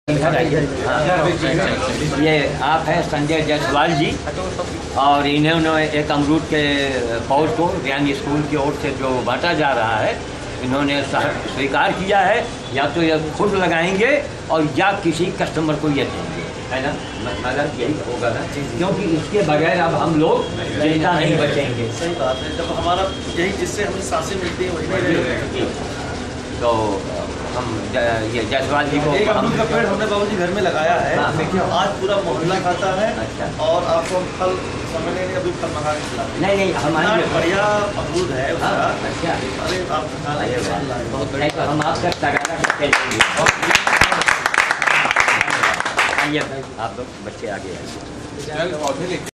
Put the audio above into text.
ये आप हैं संजय जायसवाल जी, और इन्होंने एक अमरूद के पौध को यानी स्कूल की ओर से जो बांटा जा रहा है, इन्होंने स्वीकार किया है, या तो ये खुद लगाएंगे और या किसी कस्टमर को ये देंगे, है ना? मगर यही होगा ना, क्योंकि इसके बगैर अब हम लोग जिंदा नहीं बचेंगे। सही बात है, जब हमारा यही जिससे हमें सांसें मिलती हैं वही नहीं रहेगी। तो हम ये जायसवाल जी को एक अमरूद का पेड़ हमने बाबूजी घर में लगाया है। आज पूरा मोहल्ला खाता है। अच्छा। और आपको हम फल समझ लेंगे, अभी फल मंगा के खिलाते। नहीं हमारे बढ़िया अमरूद है उसका। अच्छा, अरे आप बहुत बड़ा, तो हम आपका तगारा करके लेंगे। आइए भाई, आप बच्चे आगे आइए।